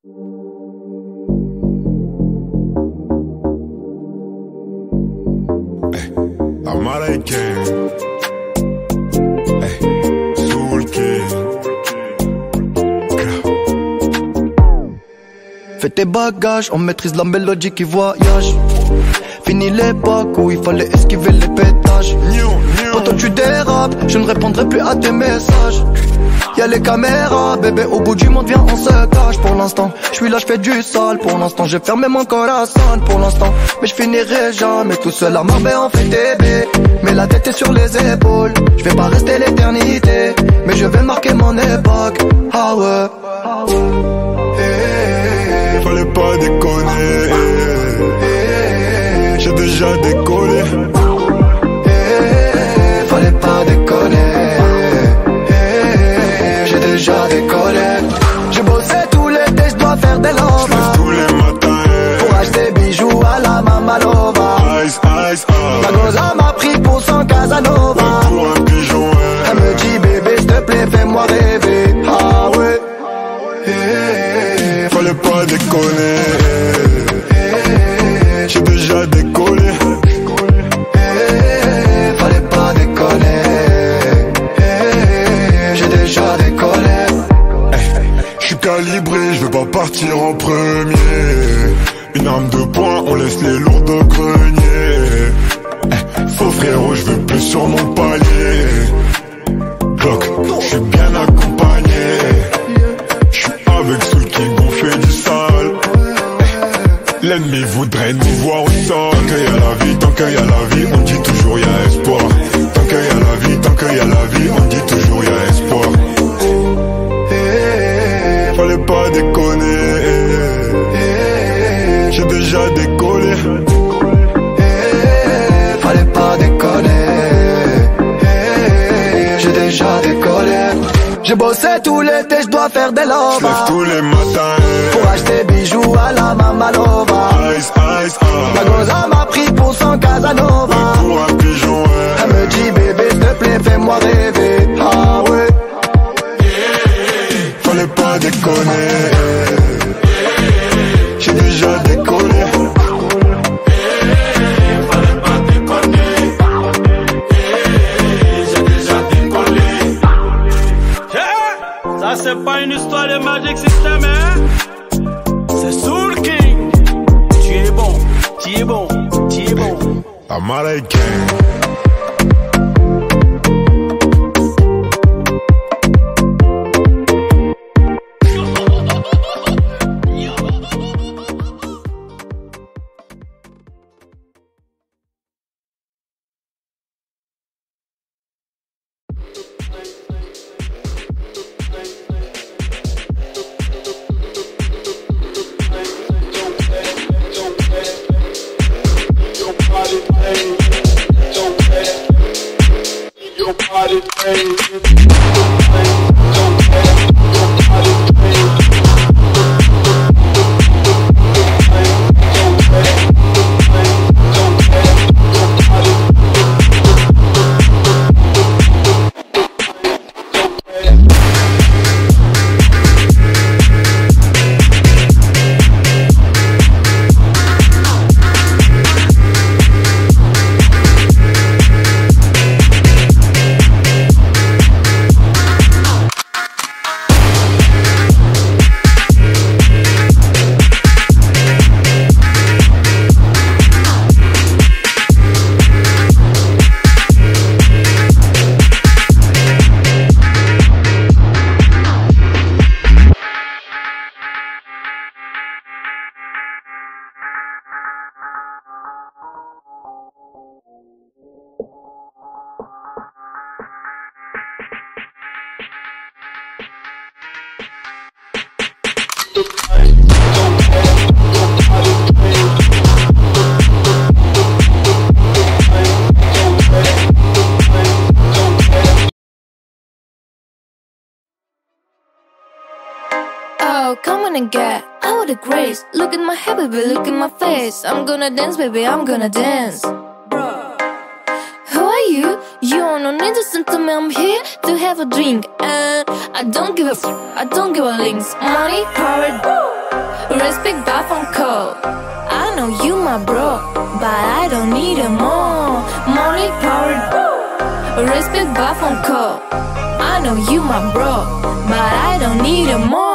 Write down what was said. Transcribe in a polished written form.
Américain, Soul King. Fais tes bagages, on maîtrise la mélodie qui voyage. Fini l'époque où il fallait esquiver les pétages. Quand tu dérapes, je ne répondrai plus à tes messages. Y'a les caméras, bébé, au bout du monde, viens, on se cache. Pour l'instant, je suis là, je fais du sale. Pour l'instant, j'ai fermé mon corazon. Pour l'instant, mais je finirai jamais tout seul à Marbella, on fait bébé. Mais la tête est sur les épaules. Je vais pas rester l'éternité, mais je vais marquer mon époque. Ah ouais, Fallait pas déconner, j'ai déjà décollé. Fallait pas déconner, j'ai déjà décollé. J'ai bossé tout l'été, je dois faire des lovas. Tous les matins, pour acheter bijoux à la Mamalova. Ice, ice, La goza m'a pris pour son Casanova. pour un pigeon, Elle me dit bébé, s'il te plaît, fais-moi rêver. Ah ouais, fallait pas déconner, j'ai déjà décollé. fallait pas déconner, j'ai déjà décollé. J'suis calibré, je veux pas partir en premier. Une arme de poing, on laisse les lourds au grenier. Faux frérot, je veux plus sur mon palier. Glock, j'suis bien accompagné. J'suis avec Soul King, on fait du sale. L'ennemi voudrait nous voir au sol. Tant qu'il y a la vie, tant qu'il y a la vie, on dit toujours y'a espoir. Tant qu'il y a la vie, tant qu'il y a la vie, on dit toujours y'a espoir. Fallait pas déconner, j'ai déjà décollé. Fallait pas déconner, j'ai déjà décollé. J'ai bossé tout l'été, je dois faire des lovas. J'lève tous les matins, pour acheter bijoux à la Mamalova. ice, ice, La goza m'a pris pour son Casanova. pour un pigeon, Elle me dit bébé, s'il te plaît, fais-moi rêver. Ah ouais, fallait pas déconner, j'ai déjà décollé. Fallait pas déconner, j'ai déjà décollé. Ça c'est pas une histoire de Magic System, hein. C'est Soul King. Tu es bon, tu es bon, tu es bon. Américain. Oh, come on and get out of the grace. Look at my hair, baby, look at my face. I'm gonna dance, baby, I'm gonna dance. Who are you? You don't need to listen to me, I'm here to have a drink. And I don't give a links. Money, power, Respect by from code. I know you my bro, but I don't need it more. Money, power, respect by from code. I know you my bro, but I don't need it more.